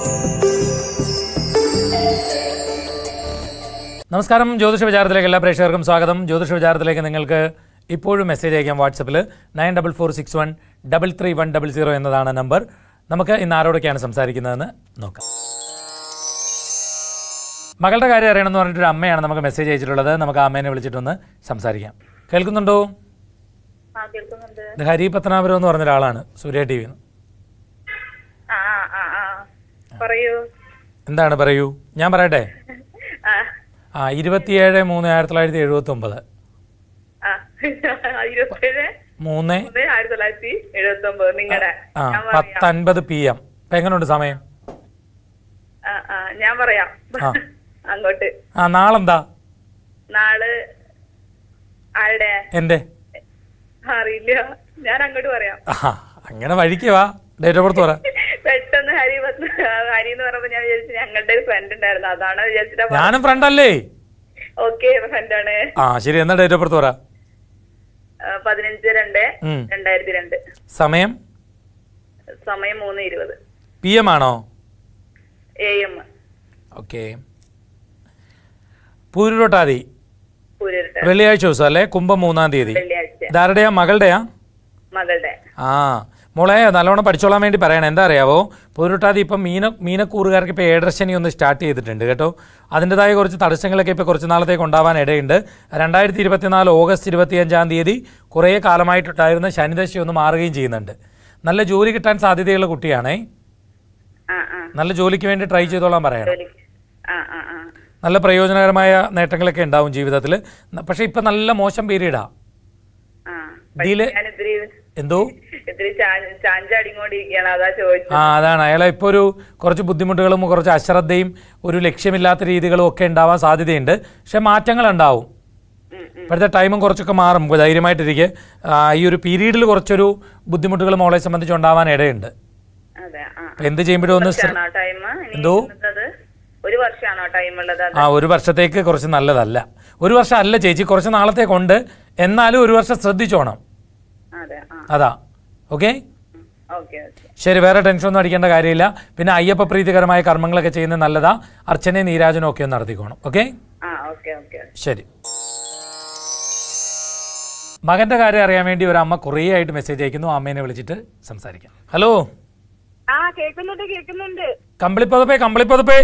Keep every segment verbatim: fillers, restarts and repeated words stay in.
നമസ്കാരം, ജ്യോതിഷ വിചാരത്തിലേക്ക് എല്ലാ പ്രേക്ഷകർക്കും സ്വാഗതം. ജ്യോതിഷ വിചാരത്തിലേക്ക് നിങ്ങൾക്ക് ഇപ്പോഴും മെസ്സേജ് അയക്കാം. വാട്സപ്പിൽ nine double four six one double three one double zero എന്നതാണ് നമ്പർ. നമുക്ക് ഇന്ന് ആരോടൊക്കെയാണ് സംസാരിക്കുന്നതെന്ന് നോക്കാം. മകളുടെ കാര്യം അറിയണമെന്ന് പറഞ്ഞിട്ടൊരു അമ്മയാണ് നമുക്ക് മെസ്സേജ് അയച്ചിട്ടുള്ളത്. നമുക്ക് ആ അമ്മേനെ വിളിച്ചിട്ടൊന്ന് സംസാരിക്കാം. കേൾക്കുന്നുണ്ടോ? ഇത് ഹരി പത്തനാപുരം എന്ന് പറഞ്ഞ ഒരാളാണ്, സൂര്യ ടി വി. എന്താണ് പറയൂ, ഞാൻ പറയട്ടെ. ആ ഇരുപത്തിയേഴ് മൂന്ന് ആയിരത്തി തൊള്ളായിരത്തി എഴുപത്തി ഒമ്പത് മൂന്ന് പത്തൊൻപത് പി എം. ഇപ്പൊ എങ്ങനെയുണ്ട് സമയം? ഞാൻ പറയാം അങ്ങോട്ട്. ആ നാളെന്താ? നാള് ആരുടെ? എന്റെ. അറിയില്ല, ഞാൻ അങ്ങോട്ട് പറയാം. അങ്ങനെ വഴിക്കുവാ. ഡേറ്റ് ഓഫ് ബർത്ത് പറ. പെട്ടെന്ന് ഹരി ഹരി എന്ന് പറഞ്ഞപ്പോ ഞാൻ വിചാരിച്ചു ഞങ്ങളുടെ ഒരു ഫ്രണ്ട് ഉണ്ടായിരുന്നു, അതാണ് വിചാരിച്ചിട്ടാ. ഞാനും ഫ്രണ്ട് അല്ലേ? ഓക്കെ, ഫ്രണ്ടാണ്. ആ ശരി, എന്നാ ഡേറ്റ് ഓഫ് ബർത്ത് പറ. പതിനഞ്ച് രണ്ട് രണ്ടായിരത്തി രണ്ട്. സമയം? സമയം മൂന്ന് ഇരുപത് പി എം ആണോ? A M. ഓക്കെ. പൂരുരുട്ടാതി വെള്ളിയാഴ്ച ദിവസം അല്ലേ? കുംഭം മൂന്നാം തീയതി. ഇതാരുടെയാ? മകളുടെയാ? മകളുടെ. ആ മോളെ, നല്ലോണം പഠിച്ചോളാൻ വേണ്ടി പറയണം. എന്താ അറിയാവോ, പൂരുരുട്ടാതി ഇപ്പം മീന മീനക്കൂറുകാർക്ക് ഇപ്പോൾ ഏഴരശനി ഒന്ന് സ്റ്റാർട്ട് ചെയ്തിട്ടുണ്ട് കേട്ടോ. അതിൻ്റെതായ കുറച്ച് തടസ്സങ്ങളൊക്കെ ഇപ്പോൾ കുറച്ച് നാളത്തേക്ക് ഉണ്ടാവാൻ ഇടയുണ്ട്. രണ്ടായിരത്തി ഇരുപത്തിനാല് ഓഗസ്റ്റ് ഇരുപത്തിയഞ്ചാം തീയതി കുറേ കാലമായിട്ടുണ്ടായിരുന്ന ശനിദശ ഒന്ന് മാറുകയും ചെയ്യുന്നുണ്ട്. നല്ല ജോലി കിട്ടാൻ സാധ്യതയുള്ള കുട്ടിയാണേ. നല്ല ജോലിക്ക് വേണ്ടി ട്രൈ ചെയ്തോളാൻ പറയണം. നല്ല പ്രയോജനകരമായ നേട്ടങ്ങളൊക്കെ ഉണ്ടാവും ജീവിതത്തിൽ. പക്ഷെ ഇപ്പം നല്ല മോശം പീരീഡാ. ഡിലേ എന്തോ ആ അതാണ് അയാളെ ഇപ്പോൾ ഒരു കുറച്ച് ബുദ്ധിമുട്ടുകളും കുറച്ച് അശ്രദ്ധയും ഒരു ലക്ഷ്യമില്ലാത്ത രീതികളും ഒക്കെ ഉണ്ടാവാൻ സാധ്യതയുണ്ട്. പക്ഷെ മാറ്റങ്ങൾ ഉണ്ടാവും. ഇപ്പോഴത്തെ ടൈമും കുറച്ചൊക്കെ മാറും. ധൈര്യമായിട്ടിരിക്കെ. ഈ ഒരു പീരീഡിൽ കുറച്ചൊരു ബുദ്ധിമുട്ടുകൾ മോളെ സംബന്ധിച്ച് ഉണ്ടാവാൻ ഇടയുണ്ട്. എന്ത് ചെയ്യുമ്പോഴും ഒന്ന് എന്തോ ആ ഒരു വർഷത്തേക്ക് കുറച്ച് നല്ലതല്ല. ഒരു വർഷം അല്ല ചേച്ചി, കുറച്ച് നാളത്തേക്കുണ്ട്. എന്നാലും ഒരു വർഷം ശ്രദ്ധിച്ചോണം. അതാ. ഓക്കെ, ശരി. വേറെ ടെൻഷനൊന്നും അടിക്കേണ്ട കാര്യമില്ല. പിന്നെ അയ്യപ്പ പ്രീതികരമായ കർമ്മങ്ങളൊക്കെ ചെയ്യുന്നത് നല്ലതാ. അർച്ചനയും നീരാജനും ഒക്കെ ഒന്ന് നടത്തിക്കോണം. ഓക്കെ, ശരി. മകന്റെ കാര്യം അറിയാൻ വേണ്ടി ഒരു അമ്മ കുറേ ആയിട്ട് മെസ്സേജ് അയക്കുന്നു. അമ്മേനെ വിളിച്ചിട്ട് സംസാരിക്കാം. ഹലോ. കമ്പിളിപ്പതപ്പേ കമ്പിളിപ്പതപ്പേ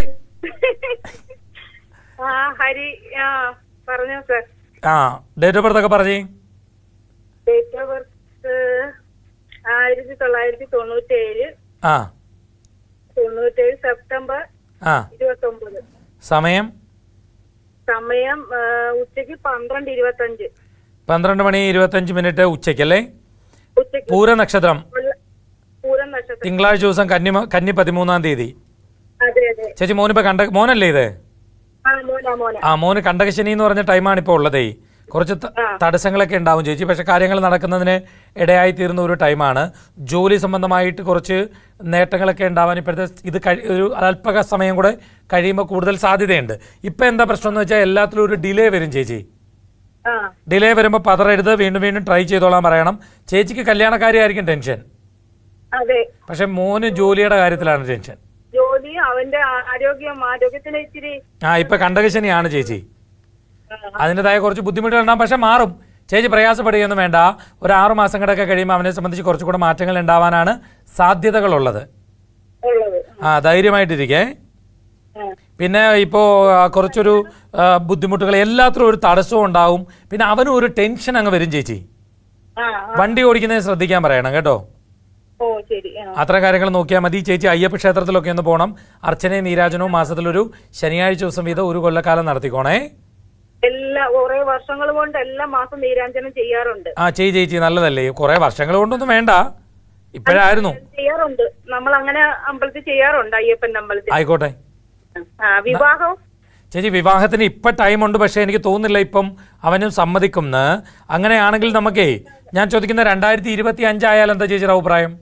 ആ ഡേറ്റ് ഓഫ് ബർത്ത് ഒക്കെ പറഞ്ഞേ. ഡേറ്റ് ഓഫ് ബർത്ത് ആയിരത്തി തൊള്ളായിരത്തി തൊണ്ണൂറ്റി ഏഴ് ആ തൊണ്ണൂറ്റേഴ് സെപ്റ്റംബർ ആ ഇരുപത്തി ഒമ്പത്. സമയം? സമയം ഉച്ചക്ക് പന്ത്രണ്ട് ഇരുപത്തി അഞ്ച് പന്ത്രണ്ട് മണി ഇരുപത്തഞ്ച് മിനിറ്റ് ഉച്ചയ്ക്കല്ലേ? പൂര നക്ഷത്രം. തിങ്കളാഴ്ച ദിവസം കന്നി കന്നി പതിമൂന്നാം തീയതി. ചേച്ചി മോനിപ്പോ കണ്ട മോനല്ലേ ഇത്? ആ മോന് കണ്ടകശനി എന്ന് പറഞ്ഞ ടൈമാണ് ഇപ്പോൾ ഉള്ളതേ. കുറച്ച് തടസ്സങ്ങളൊക്കെ ഉണ്ടാവും ചേച്ചി. പക്ഷെ കാര്യങ്ങൾ നടക്കുന്നതിന് ഇടയായി തീരുന്ന ഒരു ടൈമാണ്. ജോലി സംബന്ധമായിട്ട് കുറച്ച് നേട്ടങ്ങളൊക്കെ ഉണ്ടാവാൻ ഇപ്പോഴത്തെ ഇത് കഴി ഒരു അല്പക സമയം കൂടെ കഴിയുമ്പോൾ കൂടുതൽ സാധ്യതയുണ്ട്. ഇപ്പം എന്താ പ്രശ്നം എന്ന് വെച്ചാൽ എല്ലാത്തിലും ഒരു ഡിലേ വരും ചേച്ചി. ഡിലേ വരുമ്പോൾ പതറരുത്, വീണ്ടും വീണ്ടും ട്രൈ ചെയ്തോളാൻ പറയണം. ചേച്ചിക്ക് കല്യാണക്കാരിയായിരിക്കും ടെൻഷൻ, പക്ഷെ മോന് ജോലിയുടെ കാര്യത്തിലാണ് ടെൻഷൻ. ജോലി, അവന്റെ ആരോഗ്യം, ആരോഗ്യത്തിന് ഇച്ചിരി ആ ഇപ്പൊ കണ്ടകശനിയാണ് ചേച്ചി. അതിൻ്റെതായ കുറച്ച് ബുദ്ധിമുട്ടുകൾ ഉണ്ടാകും. പക്ഷെ മാറും ചേച്ചി, പ്രയാസപ്പെടുകയൊന്നും വേണ്ട. ഒരു ആറു മാസം കൂടെയൊക്കെ കഴിയുമ്പോൾ അവനെ സംബന്ധിച്ച് കുറച്ചുകൂടെ മാറ്റങ്ങൾ ഉണ്ടാവാനാണ് സാധ്യതകളുള്ളത്. ആ ധൈര്യമായിട്ടിരിക്കേ. പിന്നെ ഇപ്പോൾ കുറച്ചൊരു ബുദ്ധിമുട്ടുകൾ എല്ലാത്തിനും ഒരു തടസ്സവും ഉണ്ടാവും. പിന്നെ അവനും ഒരു ടെൻഷൻ അങ്ങ് വരും ചേച്ചി. വണ്ടി ഓടിക്കുന്നതിന് ശ്രദ്ധിക്കാൻ പറയണം കേട്ടോ. അത്തരം കാര്യങ്ങൾ നോക്കിയാൽ മതി ചേച്ചി. അയ്യപ്പ ക്ഷേത്രത്തിലൊക്കെ ഒന്ന് പോകണം. അർച്ചനയും നീരാജനവും മാസത്തിലൊരു ശനിയാഴ്ച ദിവസം വീതം ഒരു കൊല്ലക്കാലം നടത്തിക്കോണേ. എല്ലാ കുറെ വർഷങ്ങൾ കൊണ്ട് എല്ലാ മാസം നീരാഞ്ജനം ചെയ്യാറുണ്ട്. ആ ചെയ് ചേച്ചി, നല്ലതല്ലേ. കുറെ വർഷങ്ങൾ കൊണ്ടൊന്നും വേണ്ട, ഇപ്പോഴായിരുന്നു ചെയ്യാറുണ്ട്. നമ്മൾ അങ്ങനെ അമ്പലത്തിൽ ചെയ്യാറുണ്ട്, അയ്യപ്പന്റെ അമ്പലത്തിൽ. ആയിക്കോട്ടെ. വിവാഹം ചേച്ചി വിവാഹത്തിന് ഇപ്പം ടൈമുണ്ട്. പക്ഷേ എനിക്ക് തോന്നുന്നില്ല ഇപ്പം അവനും സമ്മതിക്കുമെന്ന്. അങ്ങനെയാണെങ്കിൽ നമുക്കേ ഞാൻ ചോദിക്കുന്ന രണ്ടായിരത്തി ഇരുപത്തി അഞ്ചായാലും എന്താ ചേച്ചിയുടെ അഭിപ്രായം?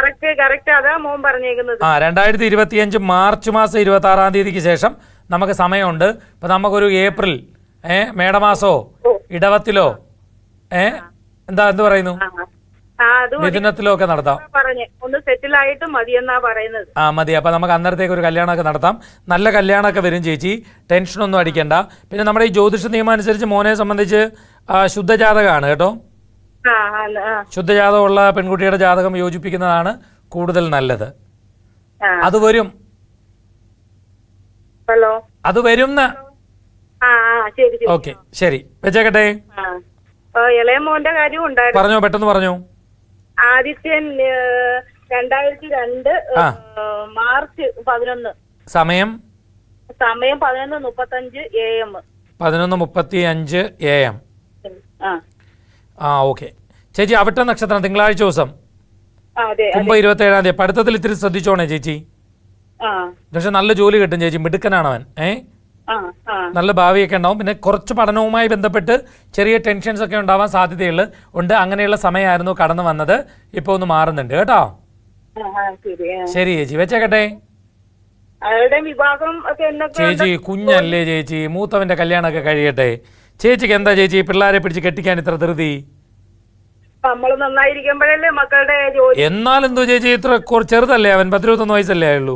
ആ രണ്ടായിരത്തി ഇരുപത്തി അഞ്ച് മാർച്ച് മാസം ഇരുപത്തി ആറാം തീയതിക്ക് ശേഷം നമുക്ക് സമയമുണ്ട്. ഇപ്പൊ നമുക്കൊരു ഏപ്രിൽ ഏ മേടമാസോ ഇടവത്തിലോ ഏ എന്താ എന്ത് പറയുന്നു? മിഥുനത്തിലൊക്കെ നടത്താം. ഒന്ന് സെറ്റിൽ ആയിട്ട് മതിയെന്നാ പറയുന്നത്. ആ മതി. അപ്പൊ നമുക്ക് അന്നേരത്തേക്ക് ഒരു കല്യാണമൊക്കെ നടത്താം. നല്ല കല്യാണമൊക്കെ വരും ചേച്ചി, ടെൻഷനൊന്നും അടിക്കണ്ട. പിന്നെ നമ്മുടെ ഈ ജ്യോതിഷ നിയമം അനുസരിച്ച് മോനെ സംബന്ധിച്ച് ശുദ്ധജാതകമാണ് കേട്ടോ. ശുദ്ധജാതകമുള്ള പെൺകുട്ടിയുടെ ജാതകം യോജിപ്പിക്കുന്നതാണ് കൂടുതൽ നല്ലത്. അത് വരും, അത് വരും. ഓക്കെ ശരി, വെച്ചേക്കട്ടെ. ഇളയ മോന്റെ കാര്യം ഉണ്ടായിരുന്നു. പറഞ്ഞോ, പെട്ടെന്ന് പറഞ്ഞോ. ആദിത്യൻ രണ്ടായിരത്തി രണ്ട് മാർച്ച് പതിനൊന്ന്. സമയം സമയം പതിനൊന്ന് മുപ്പത്തഞ്ച് എ എം. പതിനൊന്ന് മുപ്പത്തി അഞ്ച് എ എം. ആ ഓക്കെ ചേച്ചി. അവിട്ട നക്ഷത്രം തിങ്കളാഴ്ച ദിവസം കുംഭം ഇരുപത്തി ഏഴാം തീയതി. പഠിത്തത്തിൽ ഇത്തിരി ശ്രദ്ധിച്ചോണേ ചേച്ചി. പക്ഷെ നല്ല ജോലി കിട്ടും ചേച്ചി, മിടുക്കനാണ് അവൻ. ഏ നല്ല ഭാവിയൊക്കെ ഉണ്ടാവും. പിന്നെ കുറച്ച് പഠനവുമായി ബന്ധപ്പെട്ട് ചെറിയ ടെൻഷൻസ് ഒക്കെ ഉണ്ടാവാൻ സാധ്യതയുള്ള ഉണ്ട്. അങ്ങനെയുള്ള സമയമായിരുന്നു കടന്നു വന്നത്. ഇപ്പൊ ഒന്ന് മാറുന്നുണ്ട് കേട്ടോ. ശരി ചേച്ചി, വെച്ചേക്കട്ടെ. ചേച്ചി കുഞ്ഞല്ലേ ചേച്ചി, മൂത്തവന്റെ കല്യാണമൊക്കെ കഴിയട്ടെ. ചേച്ചിക്ക് എന്താ ചേച്ചി പിള്ളേരെ പിടിച്ച് കെട്ടിക്കാൻ ഇത്ര ധൃതി? എന്നാലെന്തോ ചേച്ചി, ഇത്ര ചെറുതല്ലേ അവൻ? പത്തിരുപത്തൊന്ന് വയസ്സല്ലേ ആയുള്ളൂ.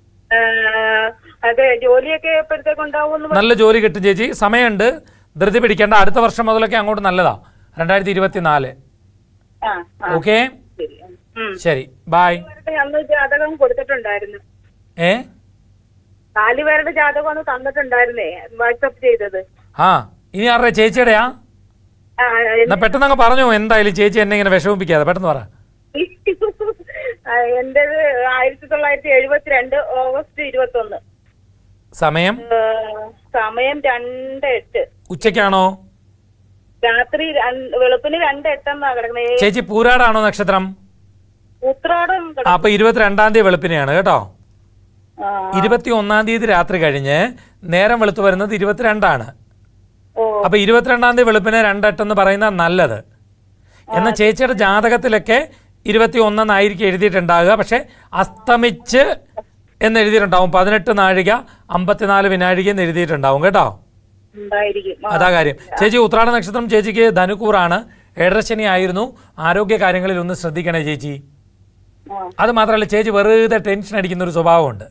നല്ല ജോലി കിട്ടും ചേച്ചി, സമയമുണ്ട്, ധൃതി പിടിക്കേണ്ട. അടുത്ത വർഷം മുതലൊക്കെ അങ്ങോട്ട് നല്ലതാ, രണ്ടായിരത്തി ഇരുപത്തിനാല്. ഓക്കെ ശരി, ബായ്. ജാതകം കൊടുത്തിട്ടുണ്ടായിരുന്നു. ഏ നാലുപേരുടെ ജാതകം തന്നിട്ടുണ്ടായിരുന്നേ, വാട്സ്ആപ്പ് ചെയ്തത്. ആ ഇനി ആരുടെ? ചേച്ചിയുടെയാ? എന്നാ പെട്ടെന്ന് അങ്ങ് പറഞ്ഞോ. എന്തായാലും ചേച്ചി എന്നെ ഇങ്ങനെ വിഷമിപ്പിക്കാതെ പെട്ടെന്ന് പറ. എന്റേത് ആയിരത്തി തൊള്ളായിരത്തി എഴുപത്തിരണ്ട് ഓഗസ്റ്റ് ഇരുപത്തി ഒന്ന്. സമയം സമയം രണ്ട് എട്ട്. ഉച്ചക്കാണോ? രാത്രി വെളുപ്പിന് രണ്ട് എട്ടെന്നാ കിടക്കുന്നത്. ചേച്ചി പൂരാടാണോ നക്ഷത്രം? ഉത്രാടം. അപ്പൊ ഇരുപത്തിരണ്ടാം തീയതി വെളുപ്പിനെയാണ് കേട്ടോ. ഇരുപത്തി ഒന്നാം തീയതി രാത്രി കഴിഞ്ഞ് നേരം വെളുത്ത് വരുന്നത് ഇരുപത്തിരണ്ടാണ്. അപ്പൊ ഇരുപത്തിരണ്ടാം തീയതി വെളുപ്പിന് രണ്ടെട്ടെന്ന് പറയുന്ന നല്ലത്. എന്നാൽ ചേച്ചിയുടെ ജാതകത്തിലൊക്കെ ഇരുപത്തി ഒന്നെന്നായിരിക്കും എഴുതിയിട്ടുണ്ടാകുക. പക്ഷെ അസ്തമിച്ച് എന്ന് എഴുതിയിട്ടുണ്ടാവും. പതിനെട്ട് നാഴിക അമ്പത്തിനാല് വിനാഴിക എന്ന് എഴുതിയിട്ടുണ്ടാവും കേട്ടോ. അതാ കാര്യം. ചേച്ചി ഉത്രാട നക്ഷത്രം ചേച്ചിക്ക് ധനുക്കൂറാണ്. ഏഴരശനി ആയിരുന്നു. ആരോഗ്യ കാര്യങ്ങളിൽ ഒന്ന് ശ്രദ്ധിക്കണേ ചേച്ചി. അത് മാത്രമല്ല ചേച്ചി വെറുതെ ടെൻഷൻ അടിക്കുന്ന ഒരു സ്വഭാവമുണ്ട്.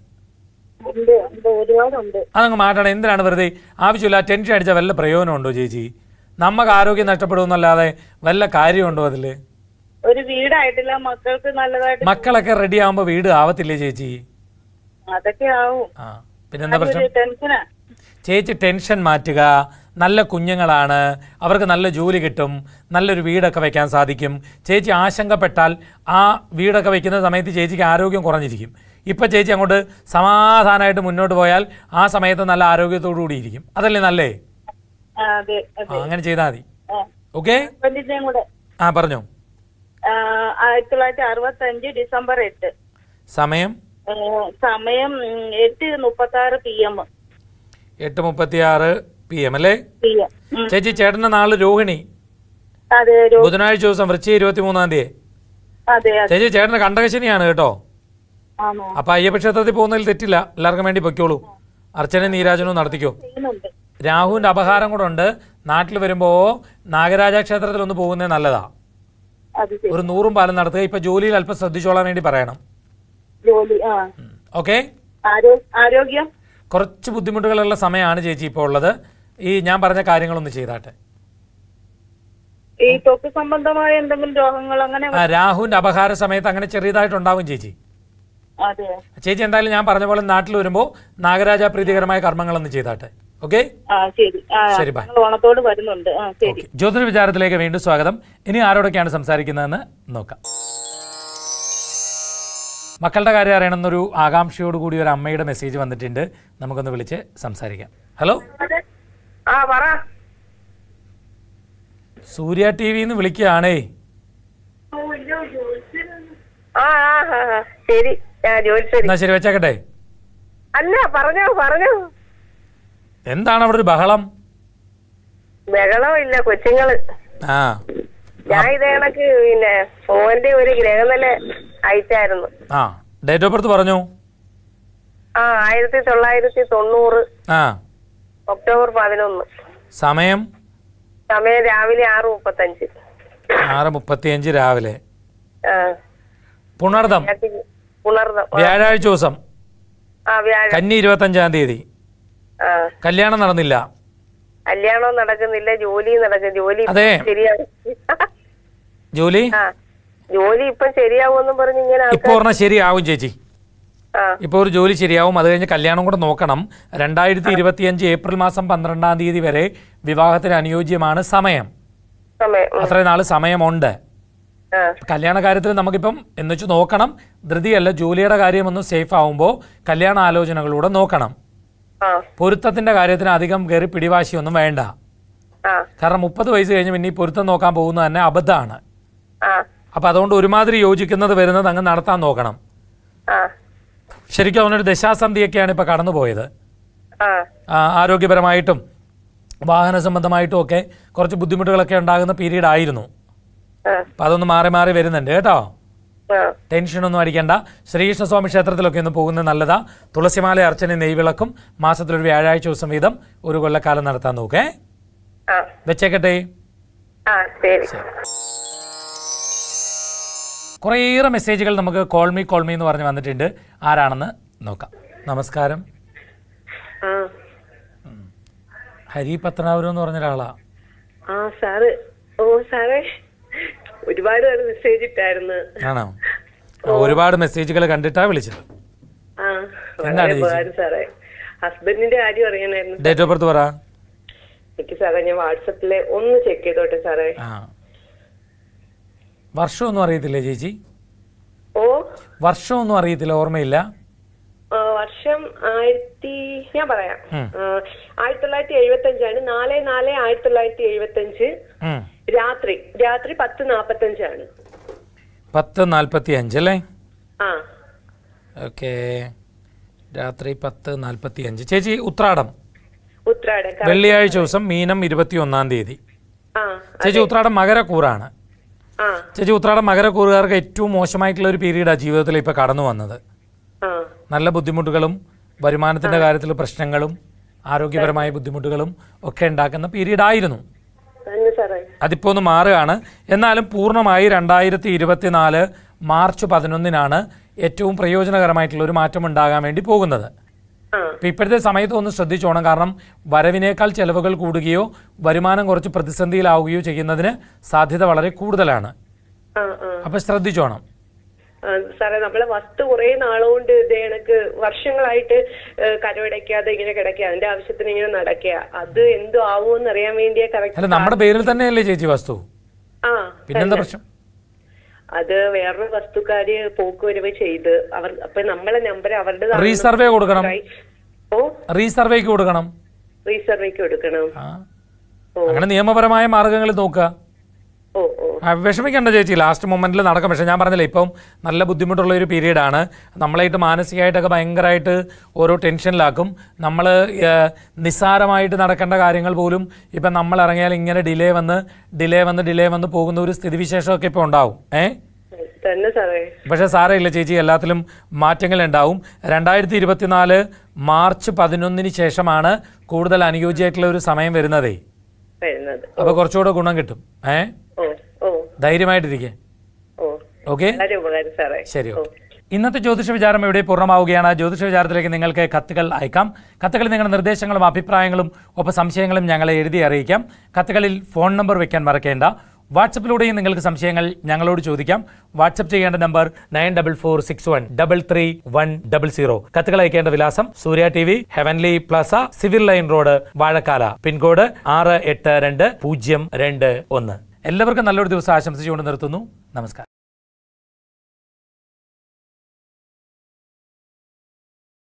അതങ്ങ് മാറ്റണം. എന്തിനാണ് വെറുതെ ആവശ്യമില്ല ടെൻഷൻ അടിച്ചാൽ വല്ല പ്രയോജനമുണ്ടോ ചേച്ചി? നമുക്ക് ആരോഗ്യം നഷ്ടപ്പെടുമെന്നല്ലാതെ വല്ല കാര്യമുണ്ടോ അതില്? ഒരു വീടായിട്ടില്ല, മക്കൾക്ക് നല്ലതായിട്ട്. മക്കളൊക്കെ റെഡി ആവുമ്പോ വീട് ആവത്തില്ലേ ചേച്ചി? അതൊക്കെ ആവും. ആ പിന്നെന്താ പ്രശ്നം? ചേച്ചി ടെൻഷൻ മാറ്റുക. നല്ല കുഞ്ഞുങ്ങളാണ്, അവർക്ക് നല്ല ജോലി കിട്ടും, നല്ലൊരു വീടൊക്കെ വെക്കാൻ സാധിക്കും. ചേച്ചി ആശങ്കപ്പെട്ടാൽ ആ വീടൊക്കെ വെക്കുന്ന സമയത്ത് ചേച്ചിക്ക് ആരോഗ്യം കുറഞ്ഞിരിക്കും. ഇപ്പം ചേച്ചി അങ്ങോട്ട് സമാധാനമായിട്ട് മുന്നോട്ട് പോയാൽ ആ സമയത്ത് നല്ല ആരോഗ്യത്തോടു കൂടി ഇരിക്കും. അതല്ലേ നല്ലേ? അങ്ങനെ ചെയ്താൽ മതി. ഓക്കെ. ആ പറഞ്ഞോ. ആയിരത്തി തൊള്ളായിരത്തി അറുപത്തി അഞ്ച് ഡിസംബർ എട്ട്. സമയം സമയം എട്ട് മുപ്പത്തി ആറ് പി എം. എട്ട് മുപ്പത്തി ആറ് പി എം അല്ലേ ചേച്ചി? ചേട്ടന്റെ നാള് രോഹിണി, ബുധനാഴ്ച ദിവസം, വൃശ്ചികം ഇരുപത്തി മൂന്നാം തീയതി. ചേച്ചി ചേട്ടന്റെ കണ്ടകശനിയാണ് കേട്ടോ. അപ്പൊ അയ്യപ്പ ക്ഷേത്രത്തിൽ പോകുന്നതിൽ തെറ്റില്ല. എല്ലാവർക്കും വേണ്ടി പൊയ്ക്കോളൂ. അർച്ചന നീരാജനവും നടത്തിക്കോ. രാഹുവിന്റെ അപഹാരം കൂടെ ഉണ്ട്. നാട്ടിൽ വരുമ്പോ നാഗരാജ ക്ഷേത്രത്തിൽ ഒന്ന് പോകുന്നത് നല്ലതാ. ഒരു നൂറും പാലം നടത്തുക. ഇപ്പൊ ജോലിയിൽ അല്പം ശ്രദ്ധിച്ചോളാൻ വേണ്ടി പറയണം. ഓക്കെ. ആരോഗ്യം കുറച്ച് ബുദ്ധിമുട്ടുകളുള്ള സമയമാണ് ചേച്ചി ഇപ്പോൾ ഉള്ളത്. ഈ ഞാൻ പറഞ്ഞ കാര്യങ്ങളൊന്ന് ചെയ്താട്ടെ. ഈ ത്വക്ക് സംബന്ധമായ എന്തെങ്കിലും രോഗങ്ങൾ അങ്ങനെ രാഹുവിന്റെ അപഹാര സമയത്ത് അങ്ങനെ ചെറിയതായിട്ടുണ്ടാവും ചേച്ചി. ചേച്ചി എന്തായാലും ഞാൻ പറഞ്ഞ പോലെ നാട്ടിൽ വരുമ്പോ നാഗരാജ പ്രീതികരമായ കർമ്മങ്ങളൊന്ന് ചെയ്താട്ടെ. ഓക്കെ ശരി, ബൈ. ജ്യോതിഷ വിചാരത്തിലേക്ക് വീണ്ടും സ്വാഗതം. ഇനി ആരോടൊക്കെയാണ് സംസാരിക്കുന്നതെന്ന് നോക്കാം. മക്കളുടെ കാര്യം അറിയണമെന്നൊരു ആകാംക്ഷയോടുകൂടി ഒരു അമ്മയുടെ മെസ്സേജ് വന്നിട്ടുണ്ട്. നമുക്കൊന്ന് വിളിച്ച് സംസാരിക്കാം. ഹലോ, സൂര്യ ടി വിന്ന് വിളിക്കുകയാണേ. എന്നാ ശരി, വെച്ചേക്കട്ടെ. അല്ല പറഞ്ഞോ പറഞ്ഞോ. എന്താണ് അവിടെ ഒരു ബഹളം? ബഹളം ഇല്ല, കൊച്ചുങ്ങള്. ആ ഞാൻ ഇതേ കണക്ക് പിന്നെ ഫോന്റെ ഒരു ഗ്രഹനില അയച്ചായിരുന്നു. ആ ഡേറ്റ് ഓഫ് ബർത്ത് പറഞ്ഞു. ആ ആയിരത്തി തൊള്ളായിരത്തി തൊണ്ണൂറ് ആ ഒക്ടോബർ പതിനൊന്ന്. സമയം സമയം രാവിലെ ആറ് മുപ്പത്തഞ്ച്. ആറ് മുപ്പത്തിയഞ്ച് രാവിലെ. പുണർദം വ്യാഴാഴ്ച ദിവസം കന്നി ഇരുപത്തി അഞ്ചാം തീയതി കല്യാണം നടന്നില്ല. കല്യാണം നടക്കുന്നില്ല, ജോലി നടക്കും. ജോലി അതെ ശരിയാവും. ജോലി ജോലി ഇപ്പൊ ശരിയാവുമെന്നും പറഞ്ഞ് ഇങ്ങനെ ഇപ്പൊ പറഞ്ഞാൽ ശരിയാവും ചേച്ചി. ഇപ്പൊ ഒരു ജോലി ശരിയാവും. അത് കഴിഞ്ഞ് കല്യാണം കൂടെ നോക്കണം. രണ്ടായിരത്തി ഇരുപത്തിയഞ്ച് ഏപ്രിൽ മാസം പന്ത്രണ്ടാം തീയതി വരെ വിവാഹത്തിന് അനുയോജ്യമാണ് സമയം. അത്രയും നാള് സമയമുണ്ട്. കല്യാണ കാര്യത്തിൽ നമുക്കിപ്പം എന്ന് വെച്ച് നോക്കണം. ധൃതിയല്ല, ജോലിയുടെ കാര്യം ഒന്ന് സേഫ് ആവുമ്പോൾ കല്യാണ ആലോചനകളൂടെ നോക്കണം. പൊരുത്തത്തിന്റെ കാര്യത്തിന് അധികം കയറി പിടിവാശിയൊന്നും വേണ്ട. കാരണം മുപ്പത് വയസ്സ് കഴിഞ്ഞ് പിന്നെ ഈ പൊരുത്തം നോക്കാൻ പോകുന്നത് തന്നെ അബദ്ധമാണ്. അപ്പൊ അതുകൊണ്ട് ഒരുമാതിരി യോജിക്കുന്നത് വരുന്നത് അങ്ങ് നടത്താൻ നോക്കണം. ശരിക്കും അവനൊരു ദശാസന്ധിയൊക്കെയാണ് ഇപ്പൊ കടന്നുപോയത്. ആരോഗ്യപരമായിട്ടും വാഹന സംബന്ധമായിട്ടും ഒക്കെ കുറച്ച് ബുദ്ധിമുട്ടുകളൊക്കെ ഉണ്ടാകുന്ന പീരീഡ് ആയിരുന്നു. അപ്പൊ അതൊന്ന് മാറി മാറി വരുന്നുണ്ട് കേട്ടോ. ടെൻഷനൊന്നും അടിക്കണ്ട. ശ്രീകൃഷ്ണസ്വാമി ക്ഷേത്രത്തിലൊക്കെ ഒന്ന് പോകുന്നത് നല്ലതാ. തുളസിമാല അർച്ചന നെയ്വിളക്കും മാസത്തിലൊരു വ്യാഴാഴ്ച ദിവസം വീതം ഒരു കൊല്ലക്കാലം നടത്താൻ നോക്കേ. വെച്ചേക്കട്ടെ. കുറേയേറെ മെസ്സേജുകൾ നമുക്ക് കോൾമി കോൾമി എന്ന് പറഞ്ഞ് വന്നിട്ടുണ്ട്. ആരാണെന്ന് നോക്കാം. നമസ്കാരം. ഹരി പത്തനാപുരം എന്ന് പറഞ്ഞ ഒരാളാ. ആ സാറ്. ഓ സാറേ, ഒരുപാട് മെസ്സേജ് ഇട്ടായിരുന്നു. ആണോ? ഒരുപാട് മെസ്സേജുകൾ കണ്ടിട്ടാ വിളിച്ചത്. എന്താണ് സാറേ? ഹസ്ബൻഡിന്റെ കാര്യം അറിയാനായിരുന്നു. ഡേറ്റ് ഓഫ് ബർത്ത് പറ. എനിക്ക് സാറേ ഞാൻ വാട്സപ്പില് ഒന്ന് ചെക്ക് ചെയ്തോട്ടെ സാറേ. വർഷമൊന്നും അറിയത്തില്ലേ ചേച്ചി? ഓ, വർഷമൊന്നും അറിയത്തില്ല, ഓർമ്മയില്ല. വർഷം ആയിരത്തി ഞാൻ പറയാം ആയിരത്തി തൊള്ളായിരത്തി എഴുപത്തി അഞ്ചാണ്. നാല് നാല് ആയിരത്തി തൊള്ളായിരത്തി എഴുപത്തി അഞ്ച് രാത്രി രാത്രി പത്ത് നാപ്പത്തി അഞ്ചാണ്. പത്ത് നാൽപ്പത്തി അഞ്ചല്ലേ? ആ ഓക്കെ. രാത്രി പത്ത് നാൽപ്പത്തി അഞ്ച്. ചേച്ചി ഉത്രാടം. ഉത്രാടം വെള്ളിയാഴ്ച ദിവസം മീനം ഇരുപത്തി ഒന്നാം തീയതി. ചേച്ചി ഉത്രാടം മകരക്കൂറാണ്. ചേച്ചി ഉത്രാടം മകരക്കൂറുകാർക്ക് ഏറ്റവും മോശമായിട്ടുള്ള ഒരു പീരീഡാണ് ജീവിതത്തിൽ ഇപ്പൊ കടന്നു വന്നത്. നല്ല ബുദ്ധിമുട്ടുകളും വരുമാനത്തിന്റെ കാര്യത്തിൽ പ്രശ്നങ്ങളും ആരോഗ്യപരമായ ബുദ്ധിമുട്ടുകളും ഒക്കെ ഉണ്ടാക്കുന്ന പീരീഡ് ആയിരുന്നു. അതിപ്പോ ഒന്ന് മാറുകയാണ്. എന്നാലും പൂർണ്ണമായി രണ്ടായിരത്തി ഇരുപത്തിനാല് മാർച്ച് പതിനൊന്നിനാണ് ഏറ്റവും പ്രയോജനകരമായിട്ടുള്ള ഒരു മാറ്റം ഉണ്ടാകാൻ വേണ്ടി പോകുന്നത്. ഇപ്പം ഇപ്പോഴത്തെ സമയത്ത് ഒന്ന് ശ്രദ്ധിച്ചോണം. കാരണം വരവിനേക്കാൾ ചെലവുകൾ കൂടുകയോ വരുമാനം കുറച്ച് പ്രതിസന്ധിയിലാവുകയോ ചെയ്യുന്നതിന് സാധ്യത വളരെ കൂടുതലാണ്. അപ്പൊ ശ്രദ്ധിച്ചോണം സാറേ. നമ്മളെ വസ്തു കുറെ നാളുകൊണ്ട് ഇത് കണക്ക് വർഷങ്ങളായിട്ട് കരവടയ്ക്കാതെ ഇങ്ങനെ കിടക്കുക, അതിന്റെ ആവശ്യത്തിന് ഇങ്ങനെ നടക്കുക. അത് എന്തോ ആവുമെന്ന് അറിയാൻ വേണ്ടിയാ. കറക്റ്റ് നമ്മുടെ പേരിൽ തന്നെയല്ലേ ചേച്ചി വസ്തു? ആ, പിന്നെന്താ പ്രശ്നം? അത് വേറൊരു വസ്തുക്കാര് പോക്കുവരവ് ചെയ്ത് അവർ അപ്പൊ നമ്മളെ നമ്പർ അവരുടെ റീസർവേ കൊടുക്കണം. ഓ, റീസർവേക്ക് കൊടുക്കണം. റീസർവേക്ക് കൊടുക്കണം. അങ്ങനെ നിയമപരമായ മാർഗങ്ങൾ നോക്കുക. വിഷമിക്കേണ്ട ചേച്ചി, ലാസ്റ്റ് മൊമെന്റിൽ നടക്കും. പക്ഷെ ഞാൻ പറഞ്ഞില്ലേ, ഇപ്പം നല്ല ബുദ്ധിമുട്ടുള്ള ഒരു പീരീഡാണ്. നമ്മളായിട്ട് മാനസികമായിട്ടൊക്കെ ഭയങ്കരമായിട്ട് ഓരോ ടെൻഷനിലാക്കും. നമ്മൾ നിസ്സാരമായിട്ട് നടക്കേണ്ട കാര്യങ്ങൾ പോലും ഇപ്പം നമ്മൾ ഇറങ്ങിയാൽ ഇങ്ങനെ ഡിലേ വന്ന് ഡിലേ വന്ന് ഡിലേ വന്ന് പോകുന്ന ഒരു സ്ഥിതിവിശേഷമൊക്കെ ഇപ്പോൾ ഉണ്ടാവും. ഏ പക്ഷെ സാരേ ഇല്ല ചേച്ചി, എല്ലാത്തിലും മാറ്റങ്ങൾ ഉണ്ടാവും. രണ്ടായിരത്തി ഇരുപത്തിനാല് മാർച്ച് പതിനൊന്നിന് ശേഷമാണ് കൂടുതൽ അനുയോജ്യമായിട്ടുള്ള ഒരു സമയം വരുന്നതേ. അപ്പൊ കുറച്ചുകൂടെ ഗുണം കിട്ടും. ഏ ധൈര്യമായിട്ടിരിക്കെ. ഓക്കെ, ശരി. ഓക്കെ. ഇന്നത്തെ ജ്യോതിഷ വിചാരം ഇവിടെ പൂർണ്ണമാവുകയാണ്. ജ്യോതിഷ വിചാരത്തിലേക്ക് നിങ്ങൾക്ക് കത്തുകൾ അയക്കാം. കത്തുകളിൽ നിങ്ങളുടെ നിർദ്ദേശങ്ങളും അഭിപ്രായങ്ങളും ഒപ്പം സംശയങ്ങളും ഞങ്ങളെ എഴുതി അറിയിക്കാം. കത്തുകളിൽ ഫോൺ നമ്പർ വെക്കാൻ മറക്കേണ്ട. വാട്സപ്പിലൂടെയും നിങ്ങൾക്ക് സംശയങ്ങൾ ഞങ്ങളോട് ചോദിക്കാം. വാട്സപ്പ് ചെയ്യേണ്ട number nine double four six one double three one double zero. കത്തുകൾ അയക്കേണ്ട വിലാസം Surya T V, Heavenly Plaza, Civil Line Road, Vazhakkala. Pincode ആറ് എട്ട് രണ്ട് പൂജ്യം രണ്ട് ഒന്ന്. എല്ലാവർക്കും നല്ലൊരു ദിവസം ആശംസിച്ചുകൊണ്ട് നിർത്തുന്നു. നമസ്കാരം.